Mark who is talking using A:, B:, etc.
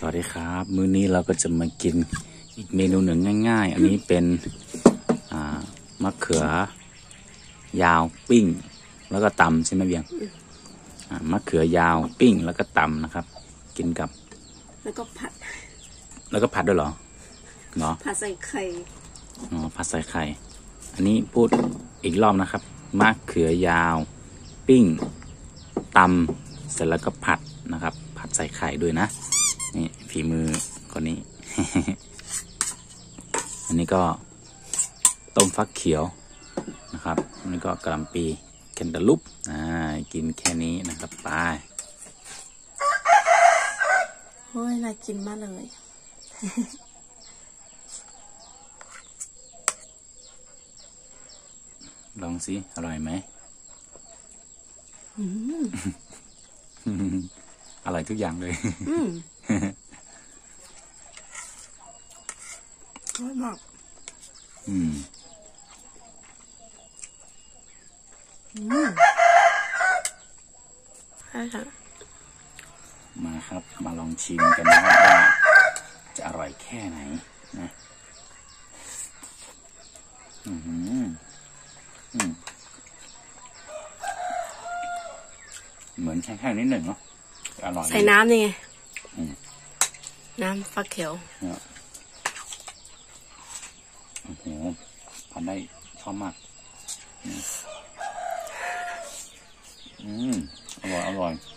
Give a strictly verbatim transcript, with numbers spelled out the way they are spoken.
A: วัสดีครับมื้อนี้เราก็จะมากินอีกเมนูหนึ่งง่ายๆอันนี้เป็นมะเขือยาวปิ้งแล้วก็ตำใช่ไหมเบียงมะเขือยาวปิ้งแล้วก็ตำนะครับ กินกับ
B: แล้วก็ผัด
A: แล้วก็ผัดด้วยเหรอเนาะ
B: ผัดใส่ไข่
A: อ๋อผัดใส่ไข่อันนี้พูดอีกรอบนะครับมะเขือยาวปิ้งตำเสร็จแล้วก็ผัดนะครับผัดใส่ไข่ด้วยนะนี่ฝีมือคนนี้ อันนี้ก็ต้มฟักเขียวนะครับอันนี้ก็กะหล่ำปีแคนตาลูปอ่ากินแค่นี้นะครับไป
B: โอ้ยน่ากินมากเลย
A: ลองสิอร่อยไหมอร่อยทุกอย่างเลย
B: อร่อยมาก
A: อืม
B: อืมใช่ค่ะ
A: มาครับมาลองชิมกันนะครับว่าจะอร่อยแค่ไหนนะอืมอืมเหมือนแค่ๆนิดหนึ่งเนาะอร่อย
B: ใส่น้ำนี่ไงน้ำฟักเขียว
A: โอ้โหทำได้ชอบมากอืมอร่อยอร่อย